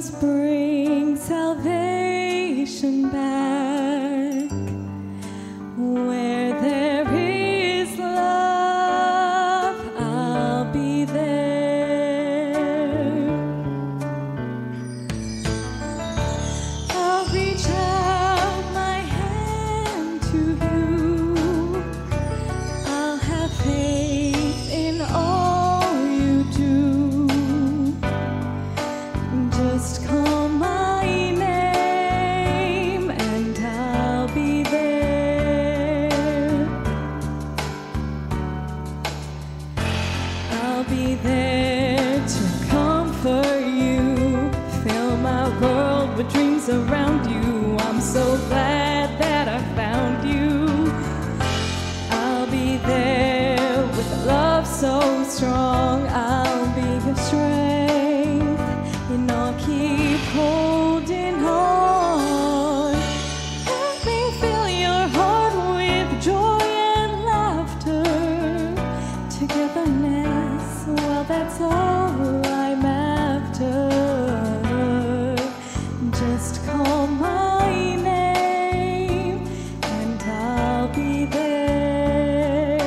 must bring salvation back. Where there is love, I'll be there. I'll reach out my hand to you. I'll have faith in all you do. Just call my name and I'll be there. I'll be there to comfort you, fill my world with dreams around you. I'm so glad that I found you. I'll be there with a love so strong. I'll be your strength, and I'll keep holding on. Let me fill your heart with joy and laughter. Togetherness, well, that's all I'm after. Just call my name and I'll be there.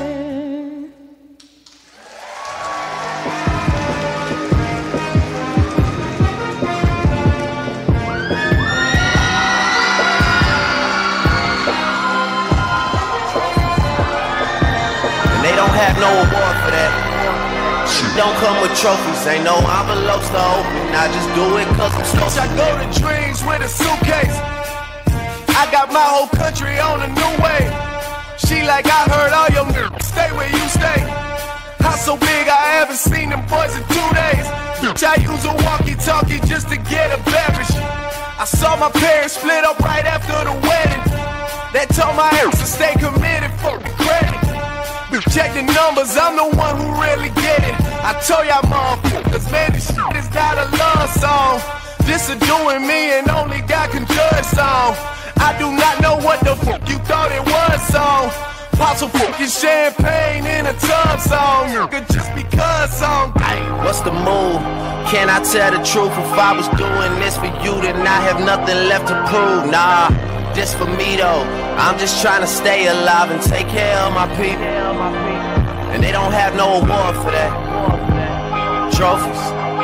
And they don't have no award for that. Don't come with trophies, ain't no envelopes to open. I just do it cause I'm supposed to. I go to dreams with a suitcase. I got my whole country on a new wave. She like, I heard all your niggas stay where you stay. House so big I haven't seen them boys in 2 days. I use a walkie-talkie just to get a beverage. I saw my parents split up right after the wedding. They told my ass to stay committed for the credit. Check the numbers, I'm the one who really get it. I told y'all motherfuckers, man, this shit is not a love song. This a doing me and only God can judge song. I do not know what the fuck you thought it was song. Pop some fucking champagne in a tub song. Just because song. What's the move? Can I tell the truth? If I was doing this for you, then I have nothing left to prove. Nah, this for me though. I'm just trying to stay alive and take care of my people. And they don't have no award for that. Trophies.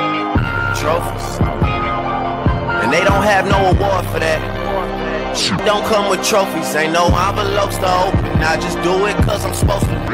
And they don't have no award for that. Don't come with trophies, ain't no envelopes to open. I just do it cause I'm supposed to.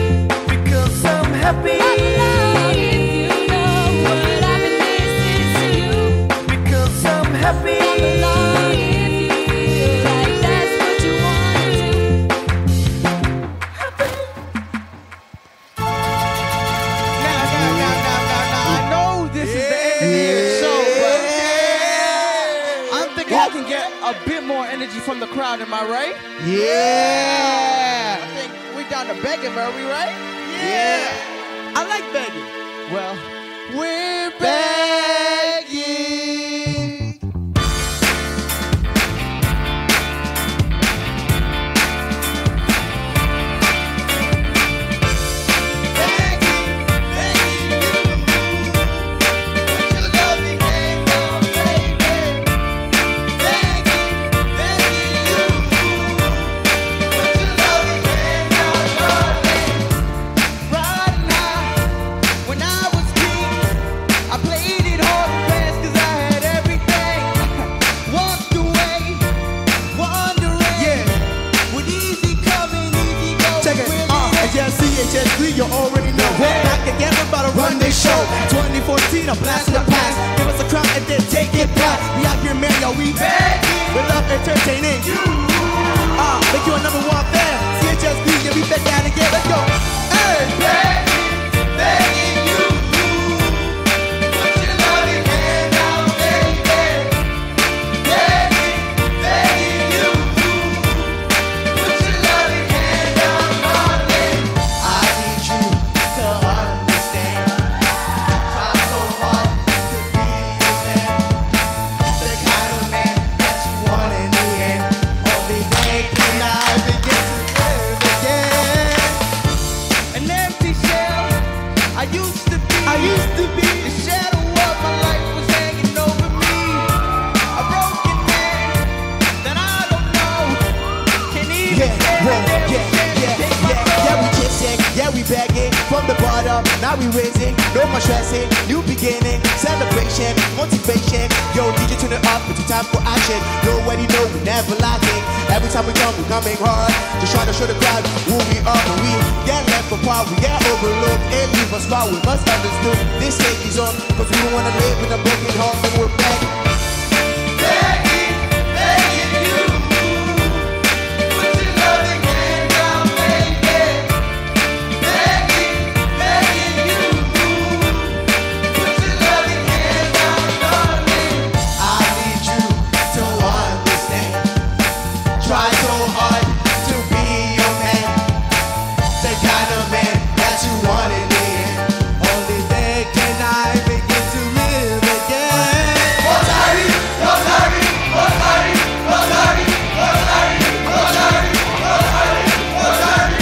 happy. If you know what happiness is to a bit more energy from the crowd, am I right? Yeah! I think we're down to begging, are we right? Yeah! I like begging. Well, we're begging. CHS Glee, you already know. Back again, we're about to run this show. 2014, a blast in the past. Give us a crown and then take it back. We out here, man, yo, we begging. We love entertaining you. Make you a number one fan. CHS Glee, yeah, we back down again. Let's go. Hey, begging, begging you. Put your loving hand out, baby. Begging, begging you. Put your loving hand out, darling. I need you to understand. Try so hard to be your man. The kind of man that you want in the end. Only then can I begin to live again. An empty shell I used to be. The shadow of my life was hanging over me. A broken man that I don't know can even stand Yeah, we chasing, yeah, we begging. From the bottom, now we raising. No more stressing, new beginning. Celebration, motivation. Yo, DJ, turn it up, it's time for action. Nobody know we never lacking. Every time we come, we coming hard. Just trying to show the crowd who we are. When we get left apart, we get overlooked. Ain't leave us far, we must understood. This stage is on, cause we don't wanna live in a broken heart. And we're back. Begging, begging you. Put your loving hand down, baby. Begging, begging you. Put your loving hand down, darling. I need you to understand. Try so hard to be your man. The kind of man that you want in the end. Only then can I begin to live again. Rotary, Rotary, Rotary, Rotary, Rotary, Rotary, Rotary, Rotary.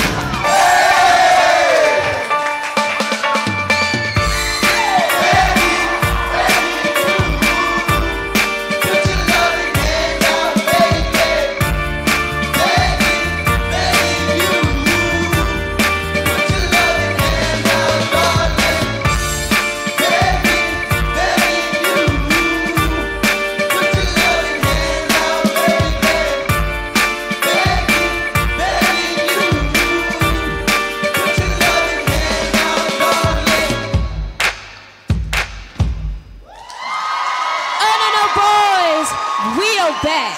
Begging, begging you. Put your loving hand out, baby. Begging, begging you. Put your loving hand out, darling. Begging, begging you. Put your loving hand out, baby. Begging, begging you. Put your loving hand out, darling. Oh no, no, boys, we are back.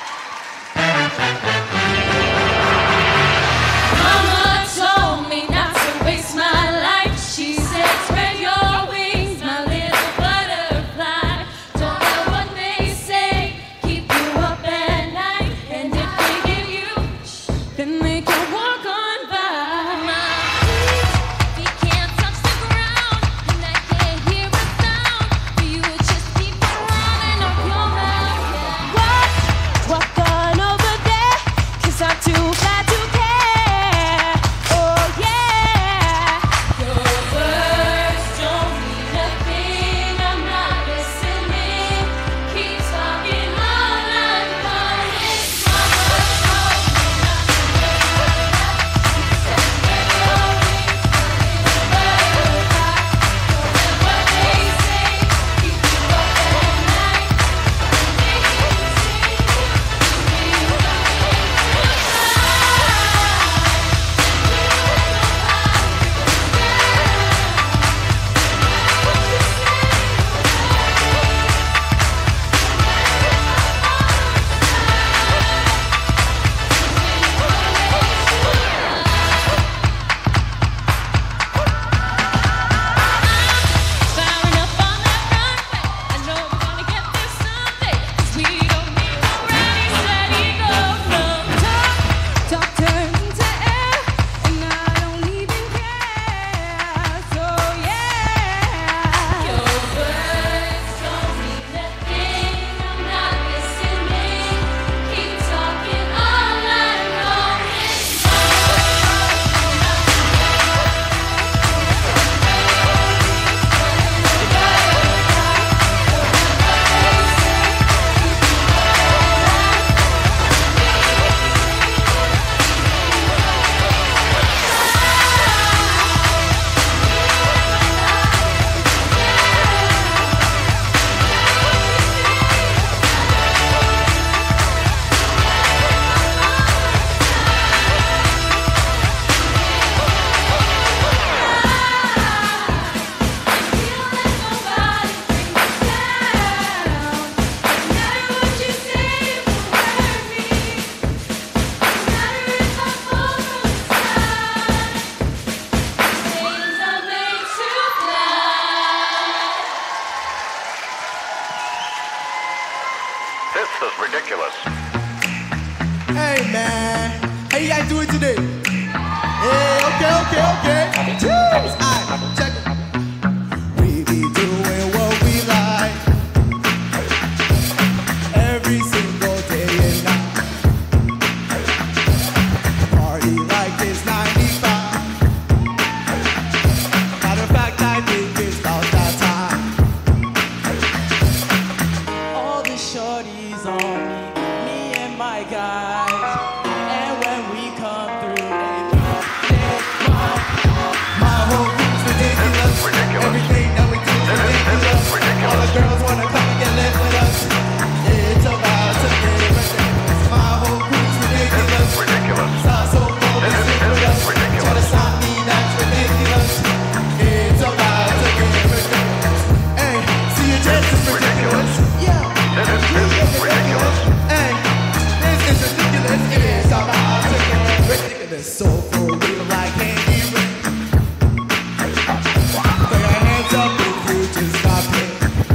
Mama told me not to waste my life. She said, spread your wings, my little butterfly. Don't care what they say, keep you up at night. And if they give you, then they can walk on by. My feet can't touch the ground, and I can't hear a sound. You just keep running up your mouth. What? This is ridiculous. Hey man, how you guys doing today? Hey, okay. Cheers. Alright, check it. We be doing what we like every single day and night. Party like it's 95. Matter of fact, I think it's about that time. All the shorties on me and my guys. And when we come through, my whole group's ridiculous. Everything that we do is ridiculous. All the girls wanna come and get lit with us. It's about to get ridiculous. My whole group's ridiculous. Sounds so cold and stick with us. Try to stop me, that's ridiculous. It's about to get ridiculous. Hey, CHS is ridiculous. Yeah, this is ridiculous. Hey, this is ridiculous. It's about to get ridiculous. So for real, like candy rain. Put your hands up if you just got paid.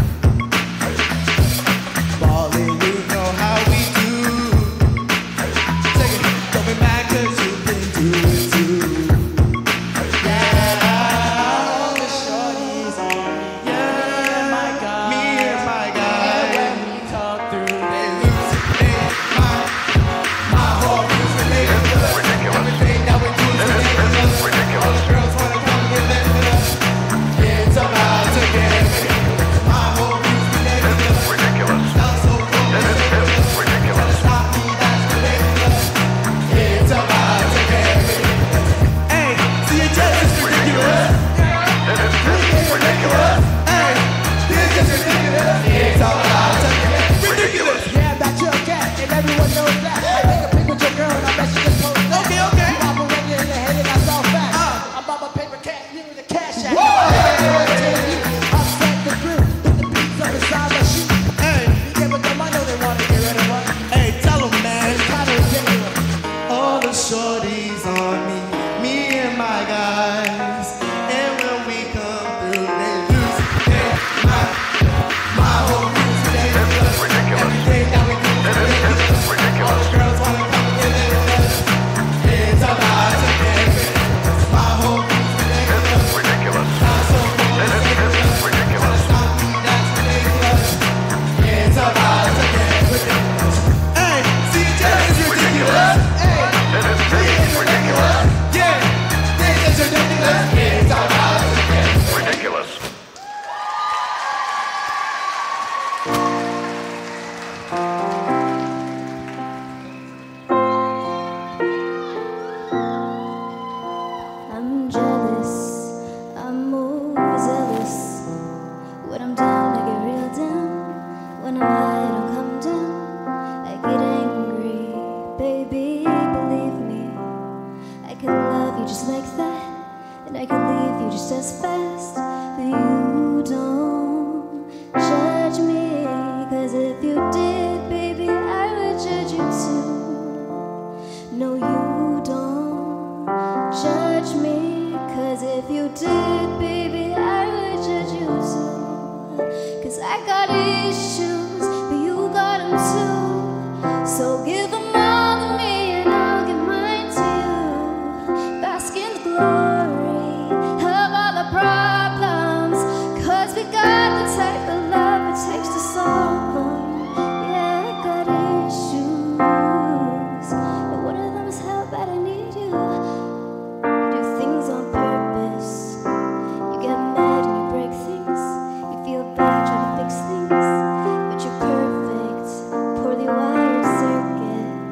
Ballin', you know how we do. Take it, don't be mad 'cause you can do it too. Yeah, all the shorties on me. Yeah, me and my guy. And when we talk through, they lose it. My whole group's ridiculous. Everything that we do is ridiculous. All the girls wanna come and get lit with us. It's about to get ridiculous. My whole group's ridiculous. Sounds so cool and ridiculous. Try to stop me, that's ridiculous. It's about to get ridiculous. Hey, CHS is ridiculous. Ridiculous. Hey, this is ridiculous. It's about to get ridiculous. Yeah, I'm not your cat, and everyone knows that. I take a pic with your girl, and I bet she just post that. Okay. You pop a ring in the head, and that's all fact. I'm on my paper cat, you with the cash app. Upset the group, put the beats up inside my shoe. Hey, You get with them, I know they want to get rid of us. hey, tell 'em, man. It's kind of ridiculous. All the shorties on me and my guys. And when we come through, they lose it. My whole group's ridiculous. Everything that we do is ridiculous. All the girls wanna come and get lit with us. It's about to get ridiculous. My whole group's ridiculous. Sounds so cool and ridiculous. Tryna stop me, that's ridiculous. It's about to get ridiculous. Hey, CHS is ridiculous. Hey, this is ridiculous. Yeah, this is ridiculous. It's about to get Ridiculous. I'm jealous, I'm overzealous. When I'm down, I get real down. When I'm high, I don't come down. I get angry, baby, believe me. I can love you just like that, and I can leave you just as fast. But you don't judge me, 'cause if you did, baby, I would judge you too. No, you don't judge me, 'cause if you did, baby, I would judge you too. 'Cause I got issues, but you got them too. So give them all to me and I'll give mine to you. Bask in the glory of all the problems, 'cause we got the type of love it takes to solve them. Yeah, I got issues, and one of them is how bad I need you. You do things on purpose. You get mad and you break things. You feel bad trying to fix things, but you're perfect, poorly wired circuit.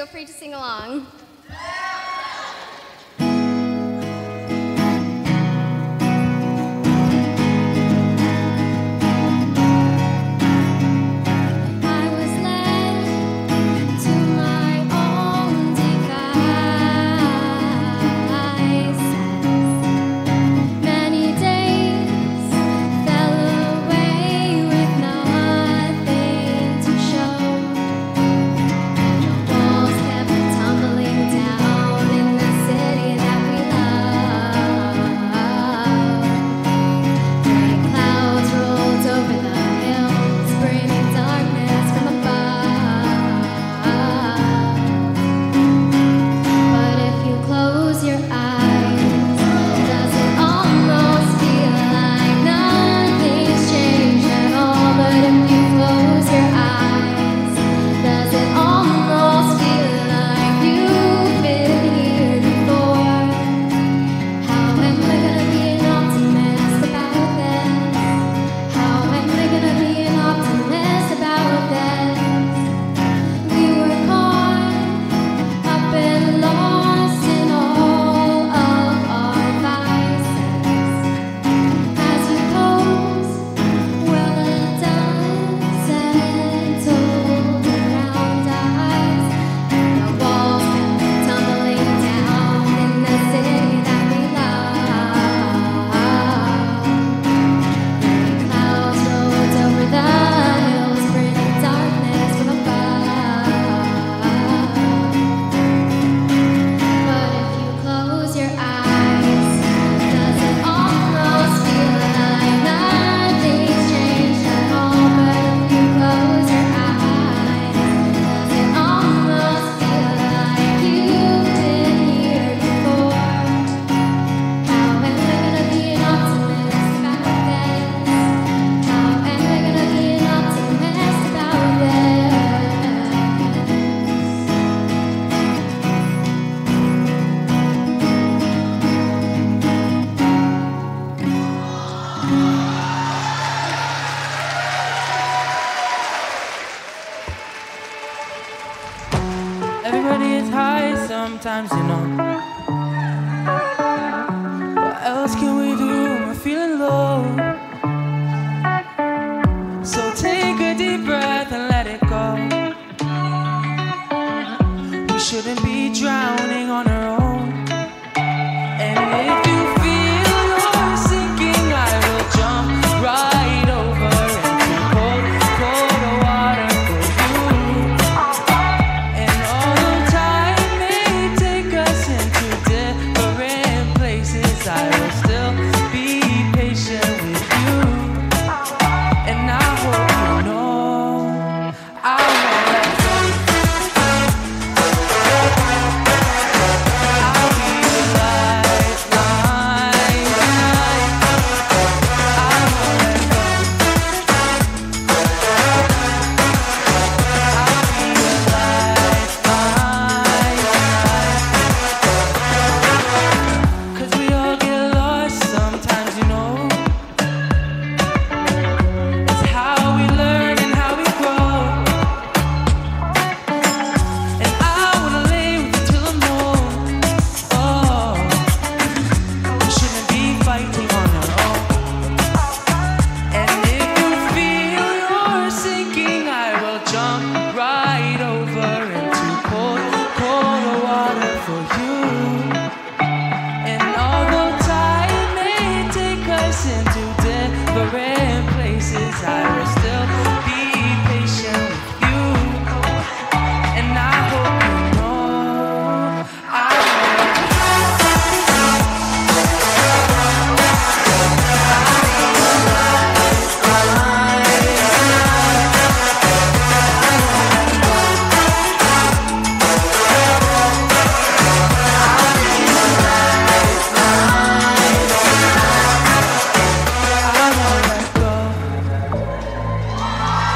feel free to sing along. Everybody is high sometimes, you know. What else can we do when we're feeling low? So take a deep breath and let it go. We shouldn't be drowning on our own. And if you feel you're sinking, I will jump right over into cold, cold water for you. And although time may take us into different places, I will still be patient with you. And I hope you know I won't let go. I'll be your lifeline tonight. I won't let go. I'll be your lifeline tonight. 'Cause we all get lost sometimes, you know. It's how we learn and how we grow. And I wanna lay with you till the morning. Oh, we shouldn't be fighting on our own. And if you feel you're sinking, I will jump right over into cold, cold water for you. And although time may take us into different places, I will still be patient with you. And I hope you know I won't let go. I won't let go.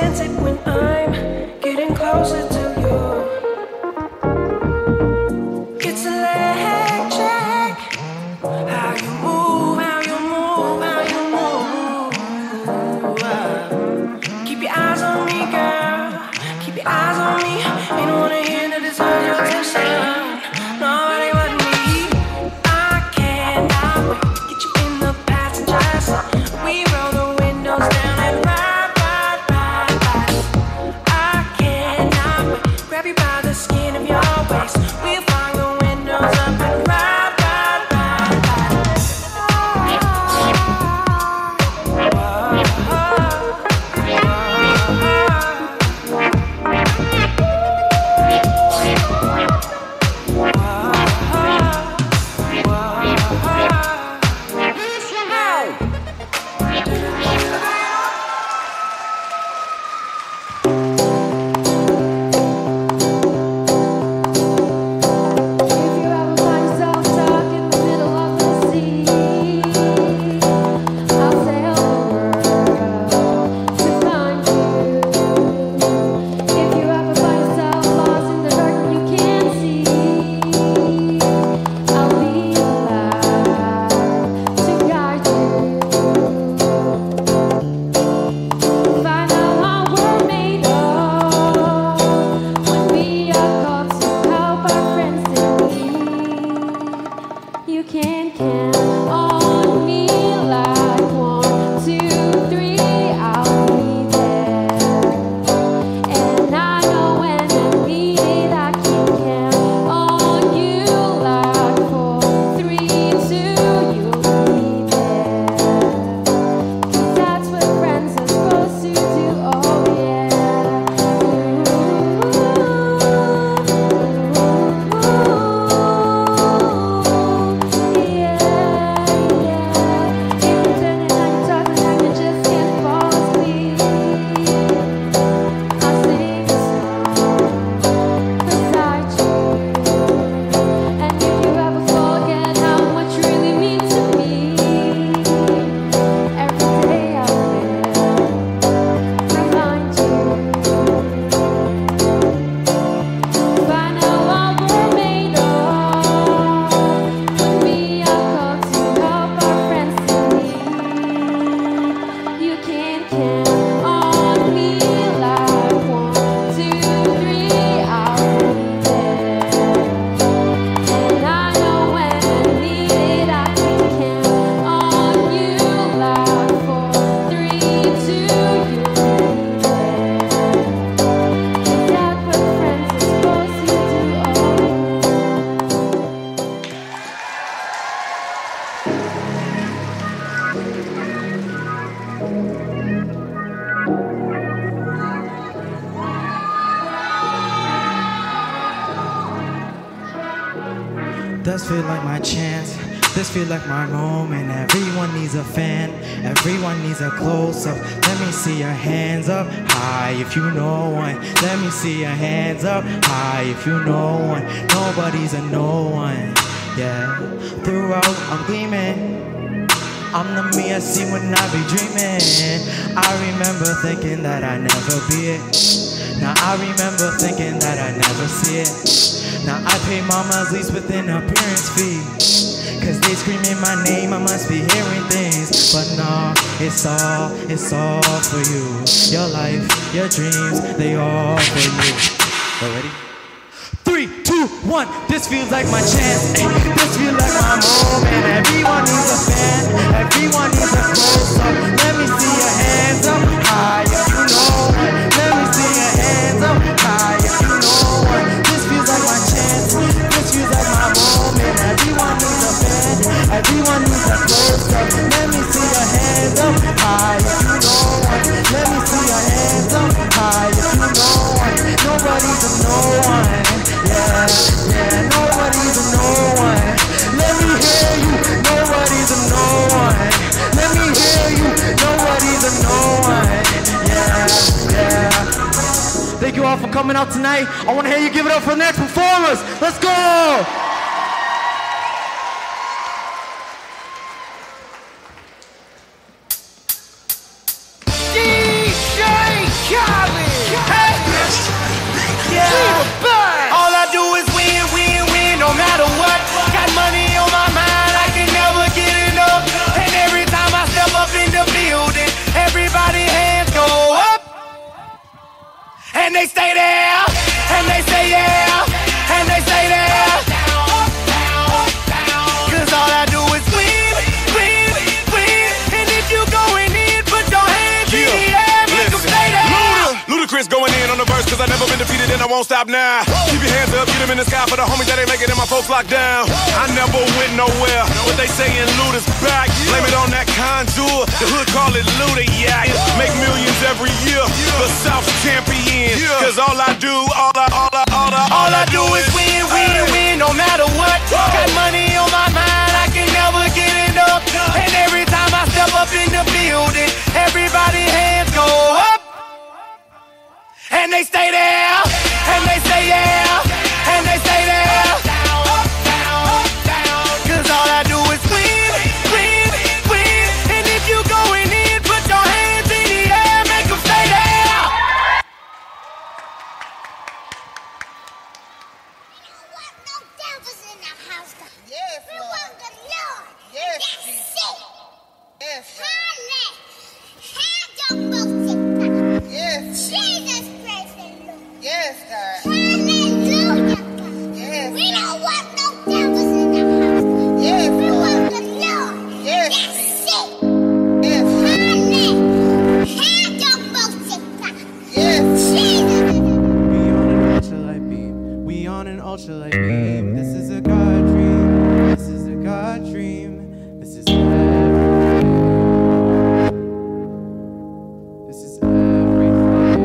sense it when I'm getting closer to you. It's electric. How you move, how you move, how you move. Keep your eyes on me, girl. Keep your eyes on me. Ain't no one here to deserve your attention. Nobody but me. I cannot wait to get you in the passengers. We roll the windows down and ride, ride, ride, ride. I cannot wait. Grab you by the skin of your waist. We'll find the windows up and ride, ride, ride, ride. Does feel like my chance, this feel like my moment. Everyone needs a fan, everyone needs a close-up. Let me see your hands up high if you know one. Let me see your hands up high if you know one. Nobody's a no one, yeah. Throughout I'm gleaming, I'm the me I see when I be dreaming. I remember thinking that I'd never be it. Now I remember thinking that I'd never see it. Now I pay mama's lease with an appearance fee, cause they screaming my name, I must be hearing things. But nah, it's all for you. Your life, your dreams, they all for you. Ready? 3, 2, 1, this feels like my chance. This feels like my moment. Everyone needs a fan, everyone needs a close-up. Let me see your hands up high if you know one. Let me see your hands up high if you know one. This feels like my chance, this feels like my moment. Everyone needs a fan, everyone needs a close-up. Let me see your hands up high if you know one. Let me see your hands up high if you know one. Nobody's a no one. Yeah, yeah, nobody's a no one. Let me hear you, nobody's a no one. Let me hear you, nobody's a no one. Yeah, yeah. Thank you all for coming out tonight. I want to hear you give it up for the next performers. Let's go! DJ Khaled! And they stay there, and they say yeah, and they stay there. Cause all I do is win, win, win. And if you going in, put your hands in the air, make them stay there. Ludacris going in on the verse, cause I never been defeated and I won't stop now. Keep your hands up, get them in the sky for the homies that ain't making it and my folks locked down. I never went nowhere, but they saying Luda's back. Blame it on that contour, the hood call it Luda, yeah. Make millions every year, the South's champion. Cause all I do is win, win, win, no matter what. Got money on my mind, I can never get enough. And every time I step up in the building, everybody hands go up. And they stay there, and they say yeah, and they stay there. Cause all I do is win, win, win. And if you going in, put your hands in the air, make them stay there. We don't want no devils in the house. Yes, we Lord. want the Lord. Yes, That's Jesus. it. Yes, Hallelujah. yes, Jesus praise the Lord. yes, God. Hallelujah, God. Yes, We don't want no devils in the house. yes, We Lord. want the Lord. Yes, That's Jesus. it. Yes, Yes. We on an ultralight beam. This is a God dream. This is a God dream. This is everything. This is everything.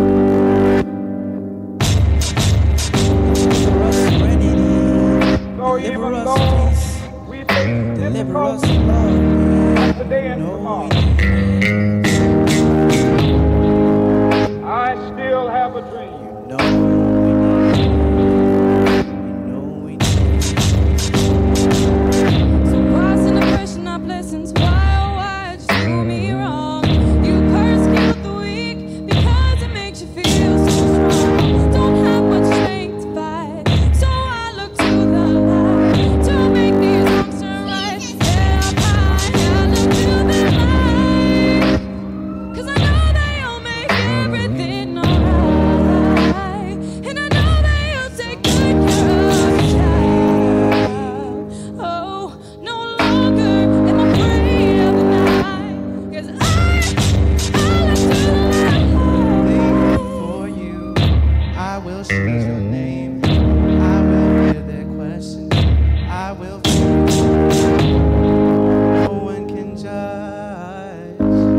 Deliver us serenity. Deliver us peace. Deliver us love. Today and tomorrow. I still have a dream. So why's in depression, our blessings? Why, oh why, just do me wrong? You persecute the weak because it makes you feel so strong. Don't have much strength to fight, so I look to the light to make these wrongs turn right. Yeah, I look to the light, 'cause I know they'll make everything alright. And I know they'll take good care of the child. Oh, no longer am I afraid of the night, 'cause I look to the light. For you, I will choose your name. I will hear their questions. I will feel. No one can judge.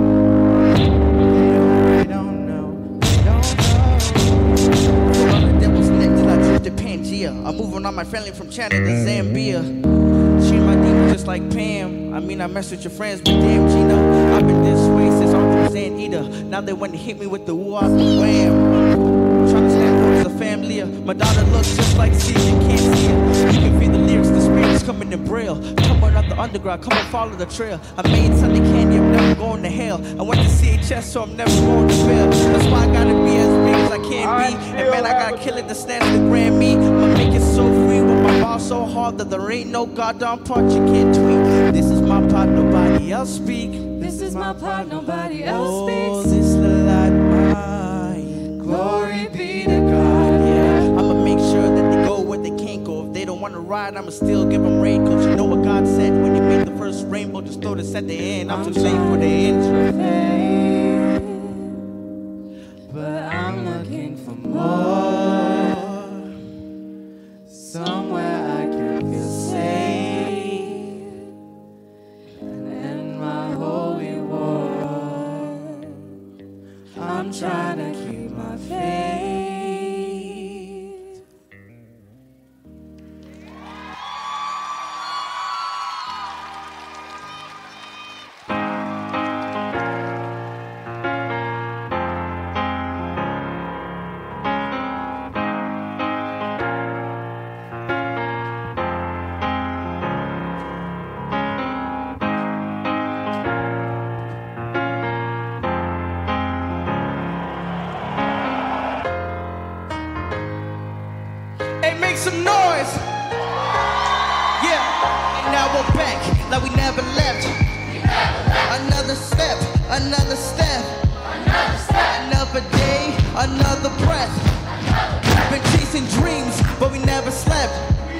They don't know. They don't know. On the devil's neck till I drift to Pangea. I'm moving on my family from China to Zambia. Treat my demons just like Pam. I mean, I mess with your friends, but damn, Gino, I've been this way since Arthur was Zan Eater. Now they want to hit me with the woo the wham. Trying to stand up as a family. My daughter looks just like C, you can't see her. You can feel the lyrics, the spirit is coming in braille. Coming out the underground, come and follow the trail. I made Sunday candy, I'm never going to hell. I went to CHS, so I'm never going to fail. That's why I gotta be as big as I can be. And man, I gotta kill it to snatch the Grammy. I'ma make it so free with my ball so hard that there ain't no goddamn part you can't tweak. This is my part, nobody else speak. This is my part, nobody else Oh, speaks. this the light mine. Glory be to God. Yeah, I'ma make sure that they go where they can't go. If they don't wanna ride, I'ma still give them rain. Cause you know what God said when He made the first rainbow, just throw this at the end. I'm too late for the end. But I'm looking for more. Somewhere I can feel safe. And in my holy war, I'm trying to keep my faith. Hey, make some noise. Yeah, and now we're back like we never left. Another step, another step, another Another day, another breath. Been chasing dreams, but we never slept.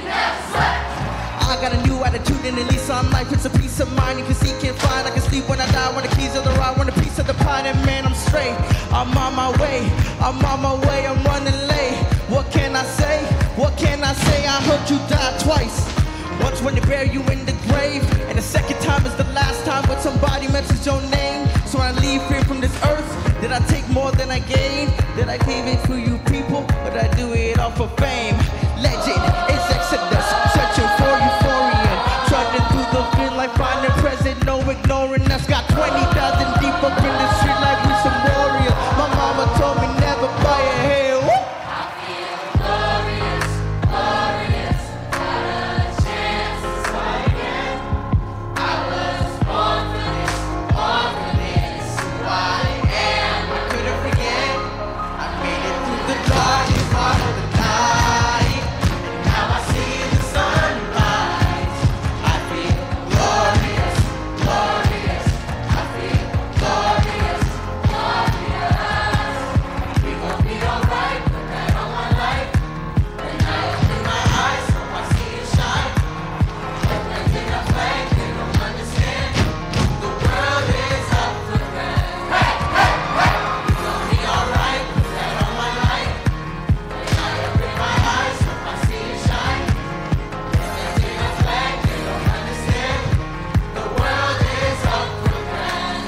I got a new attitude and a lease on life. It's a peace of mind you can see, can't find. I can sleep when I die, want the keys of the ride, want a piece of the pie. And man, I'm straight. I'm on my way, I'm on my way, I'm running late. What can I say? What can I say? I heard you die twice. Once when they bury you in the grave, and the second time is the last time when somebody mentions your name. So when I leave here from this earth, did I take more than I gained? Did I leave it for you people, or did I do it all for fame? Legend is Exodus, searching for euphoria, trudging through the field like finding present, no ignoring us. Got 20,000 deep up in the street like we some warriors. My mama told me never buy a hair. I feel glorious, glorious, got a chance to try again. I was born for this, who I am. I couldn't forget, I made it through the darkest part of the night. Now I see the sunrise. I feel glorious, glorious. I feel glorious, glorious. We gon' be alright, put that on my life. When I open my eyes, hope I see it shine. Open in a flag, they don't understand. The world is up for grabs. Hey, hey, hey. We gon' be alright, put that on my life. When I open my eyes, hope I see it shine. Open in a flag, they don't understand. The world is up for grabs.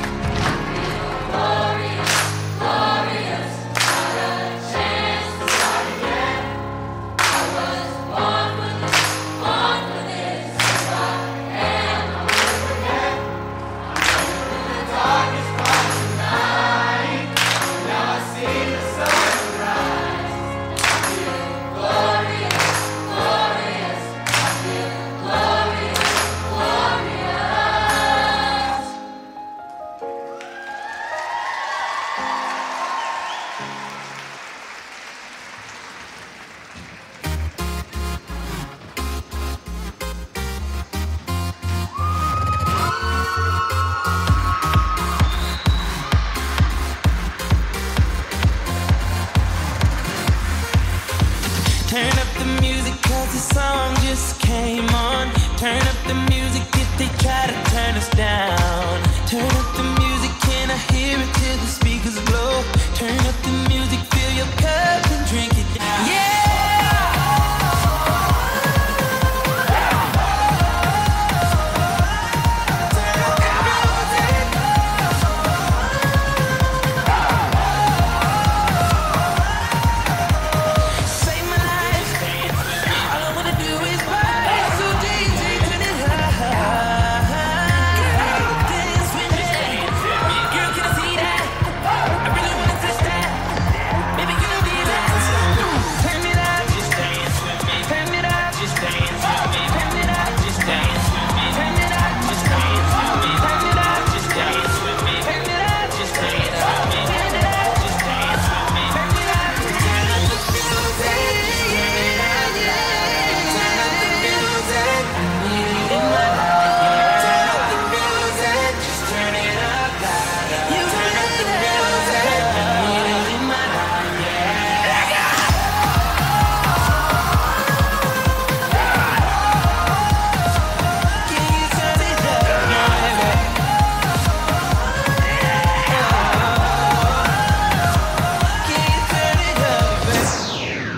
Glorious, glorious, got a chance to start again. I was born for this, who I am. I will forget. In the darkest part of the night, now I see the sunrise. I feel glorious, glorious. I feel glorious, glorious. Turn up the music 'cause the song just came on. Turn up the music if they try to turn us down. Turn up the music, can I hear it till the speakers blow? Turn up the music, fill your cup and drink it down. Yeah! Save my life. All I wanna do is ride. So DJ, turn it up. Dance with me. Girl, can I see that? I really wanna touch that. Baby, can I be that? Turn it up. Just dance with me. Turn it up. Just dance with me. Turn it up. Just dance with me. Turn it up. Just dance with me. Turn it up. Just dance with me. Turn it up. Just dance with me. Turn it up. Just dance with me. Turn it up. Turn up the music. Turn up the music. Need it in my life. Turn up the music. Just turn it up. You turn up the music. Need it in my life. Can you turn it up? Can you turn it up, baby?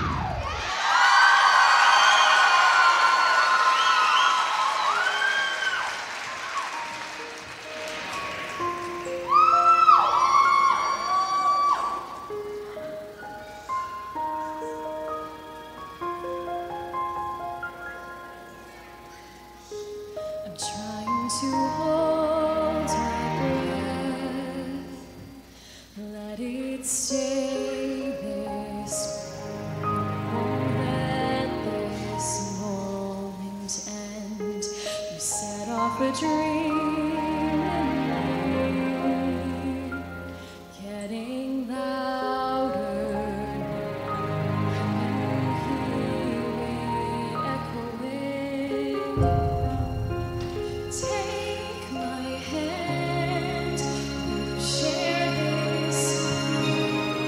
I'm trying to hold my breath, let it stay this way. Won't let this moment end. You set off a dream in me, getting louder. You hear it echoing. Take my hand, share this.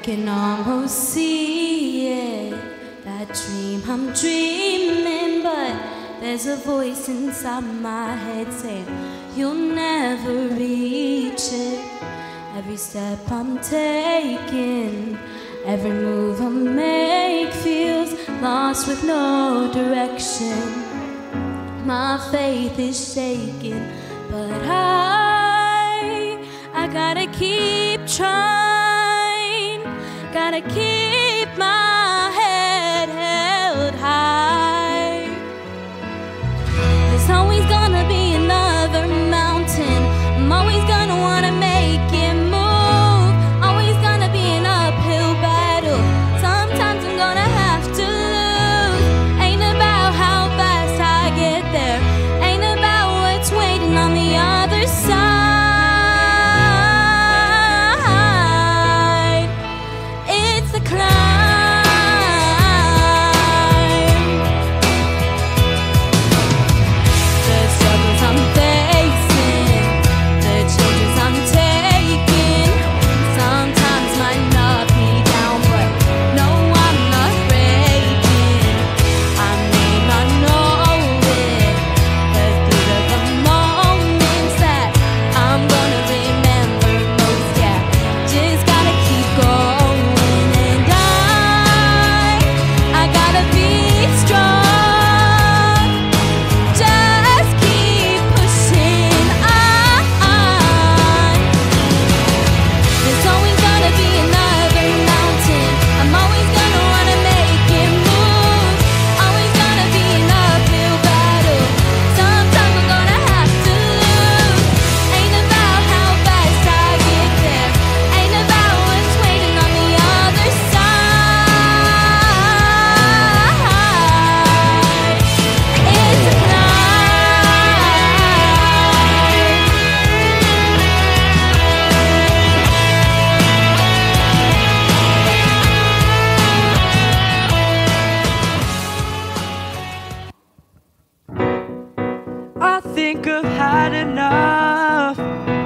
can almost see it, that dream I'm dreaming, but there's a voice inside my head saying you'll never reach it. Every step I'm taking, every move I make feels lost with no direction. My faith is shaking, but I gotta keep trying, gotta keep my head held high. There's always gonna be another mountain. I'm always gonna wanna make it move. Always gonna be an uphill battle. Sometimes I'm gonna have to lose. Ain't about how fast I get there, ain't about what's waiting on the other side. It's the climb. The struggles I'm facing, the changes I'm taking, sometimes might knock me down, but no, I'm not breaking. I may not know it, but these are the moments that I'm gonna remember most. Yeah, just gotta keep going, and I gotta be strong. Just keep pushing on. There's always gonna be another mountain. I'm always gonna wanna make it move. Always gonna be an uphill battle. Sometimes I'm gonna have to lose. Ain't about how fast I get there, ain't about what's waiting on the other side. It's a I think I've had enough.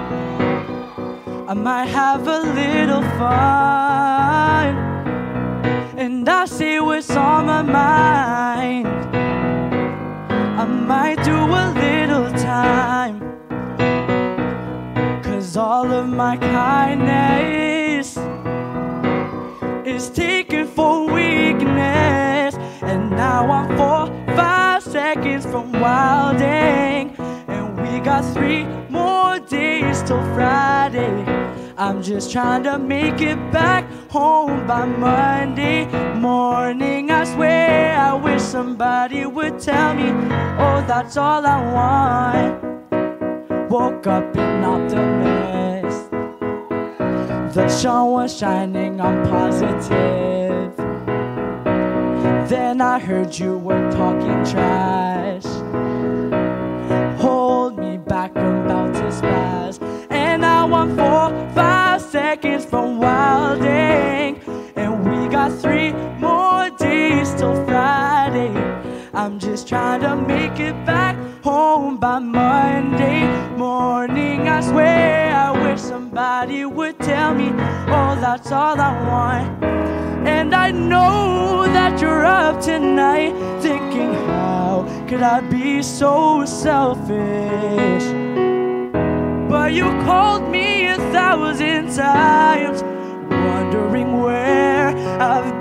I might have a little fun, and I say what's on my mind. I might do a little time, 'cause all of my kindness is taken for weakness. And now I'm 4-5 seconds from wilding, and we got 3 more days till Friday. I'm just trying to make it back home by Monday morning. I swear I wish somebody would tell me, oh, that's all I want. Woke up an optimist, the sun was shining, I'm positive. Then I heard you were talking trash. Hold me back, I'm about to spaz. And now I'm 4-5 seconds from wilding, and we got 3 more days till Friday. I'm just trying to make it back home by Monday morning. I swear I wish somebody would tell me, oh, that's all I want. And I know that you're up tonight thinking, how could I be so selfish? But you called me 1,000 times, wondering where I've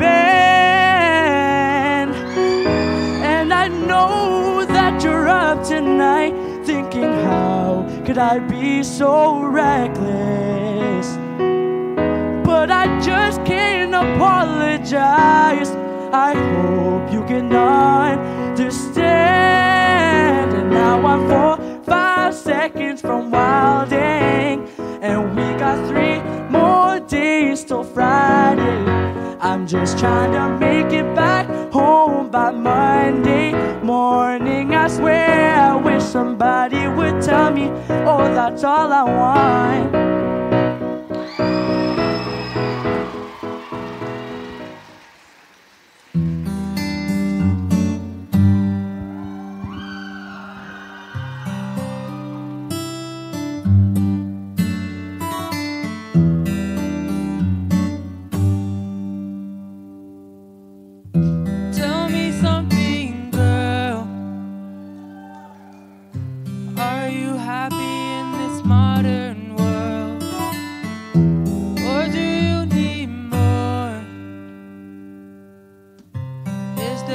been. And I know that you're up tonight thinking, how could I be so reckless? But I just can't apologize. I hope you can understand. And now I'm 4-5 seconds from wilding, and we got 3 more days till Friday. I'm just trying to make it back home by Monday morning. I swear I wish somebody would tell me, oh, that's all I want.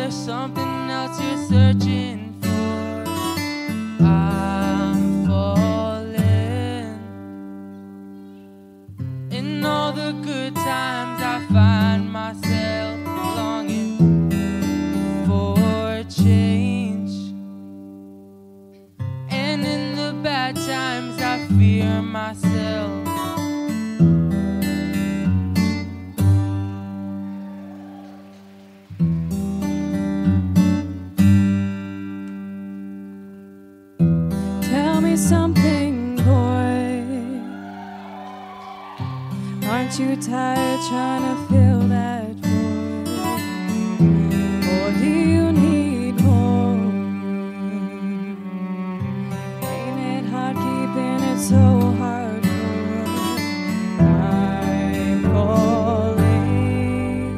there's something else you're searching for. I'm falling. In all the good times I find myself longing for change. And in the bad times I fear myself. Tell me something, boy. Aren't you tired trying to fill that void? Or do you need more? Ain't it hard keeping it so hardcore? I'm falling.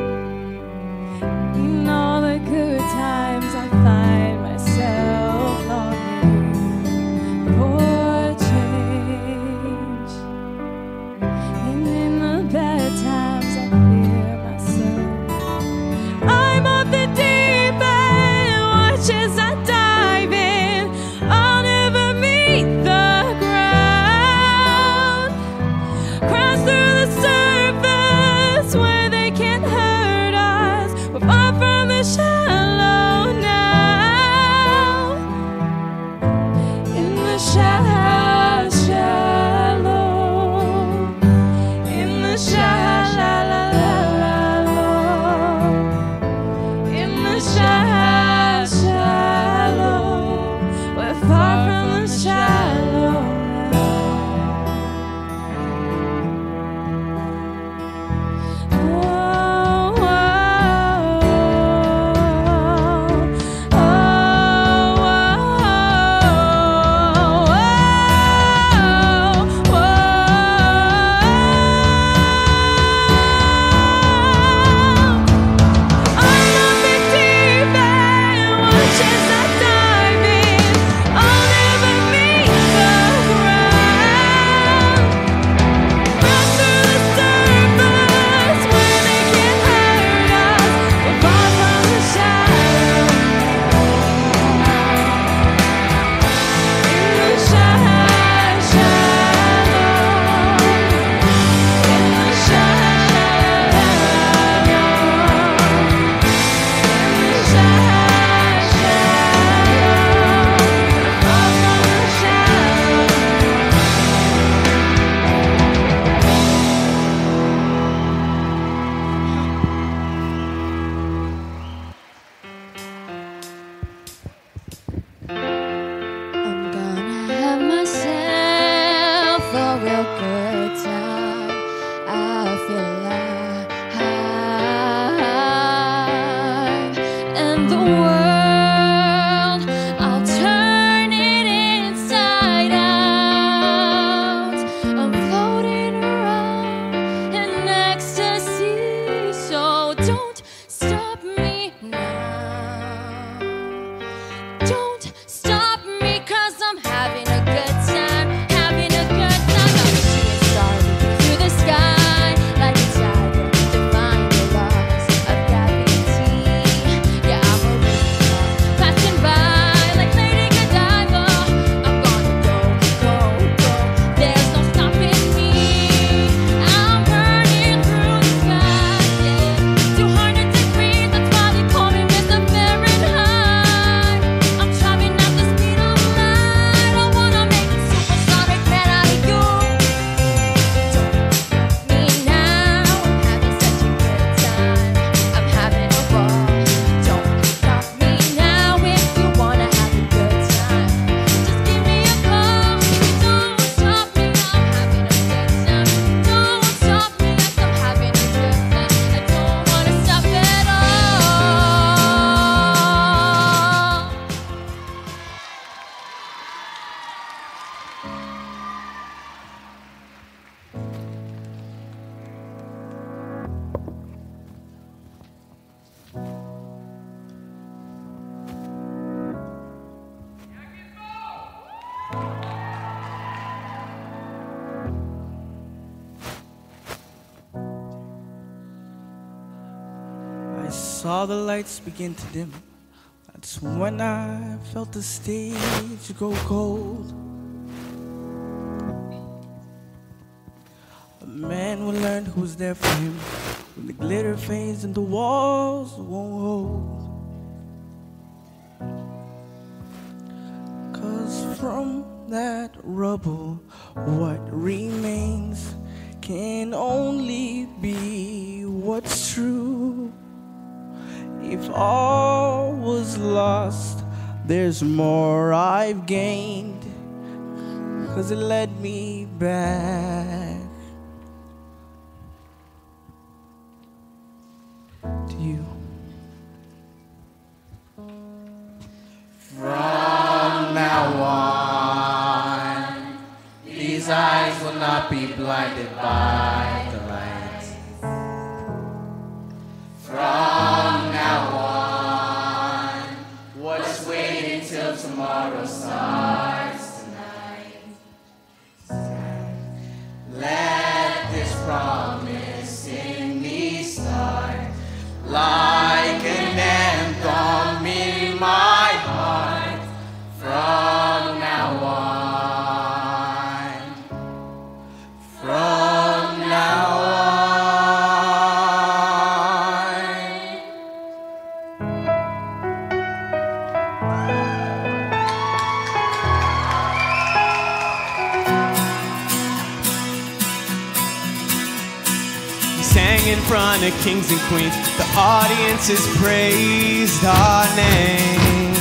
In all the good times I find myself longing for change. And in the bad times I feel I saw the lights begin to dim. That's when I felt the stage go cold. A man will learn who's there for him when the glitter fades and the walls won't hold. 'Cause from that rubble, what remains can only be what's true. If all was lost, there's more I've gained, 'cause it led me back to you. From now on, these eyes will not be blinded by the light. From now on, what's waiting till tomorrow starts tonight. Let this promise in me start like an anthem in my heart. From now on, from now We sang in front of kings and queens. The audiences praised our name.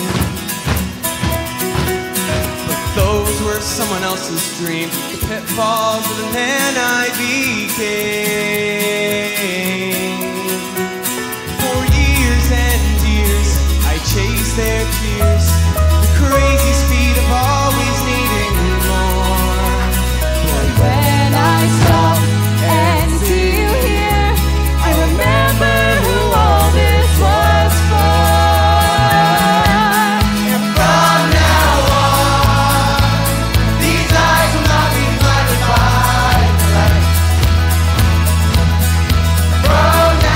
But those were someone else's dreams. The pitfalls of the man I became. For years and years, I chased their tears. The crazy speed of always needing more. But When I stop and see you here, I remember who all this was for. From now on, these eyes will not be blinded by the light. From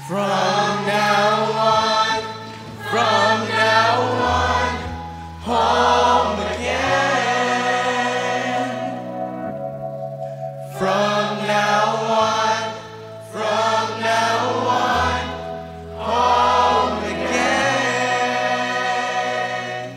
From now on, home again. From now on, home again.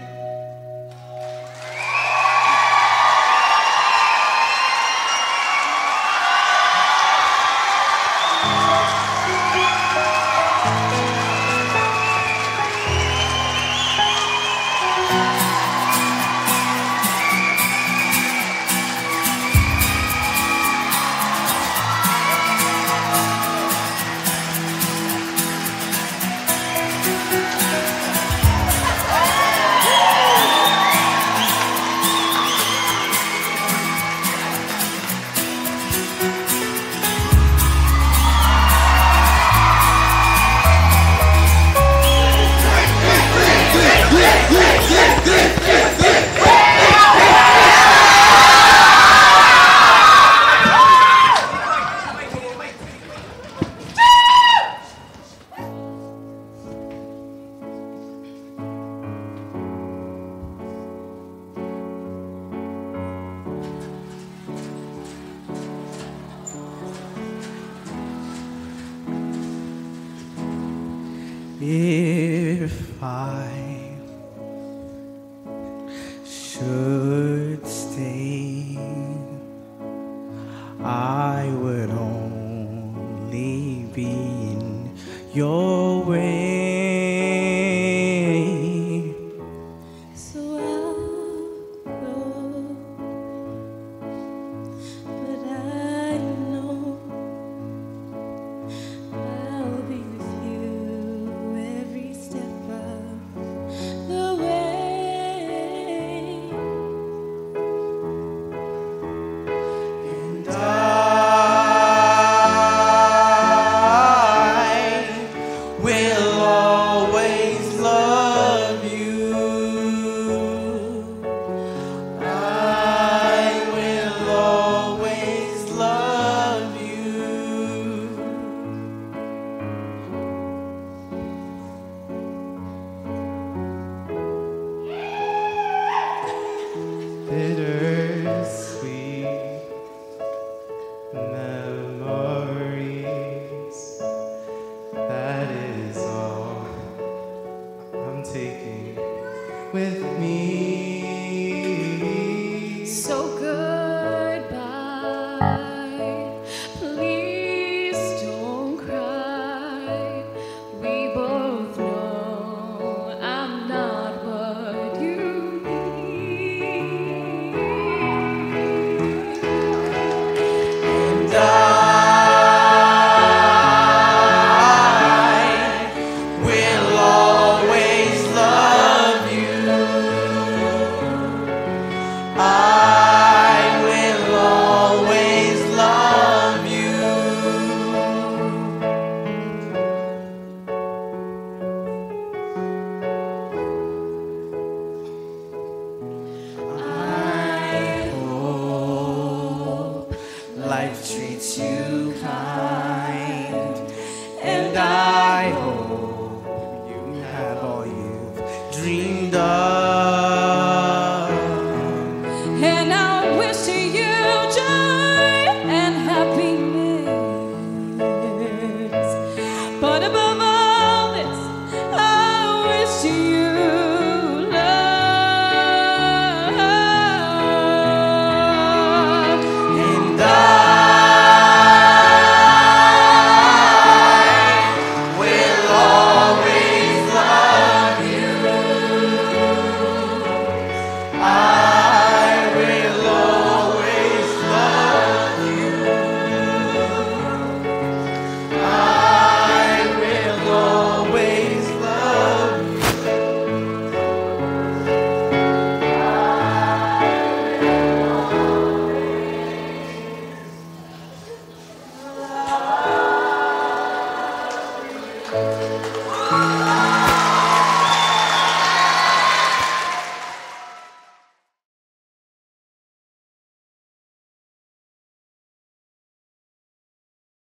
If I should stay, I would only be in your way. So I'll go, but I know I'll be with you every step of the way. And I will always love you. I will always love you. Bittersweet memories, that is all I'm taking with me. So goodbye, please don't cry. We both know I'm not what you need. And I will always love you. I will always love you. I hope life treats you kind, and I hope you have all you've dreamed of.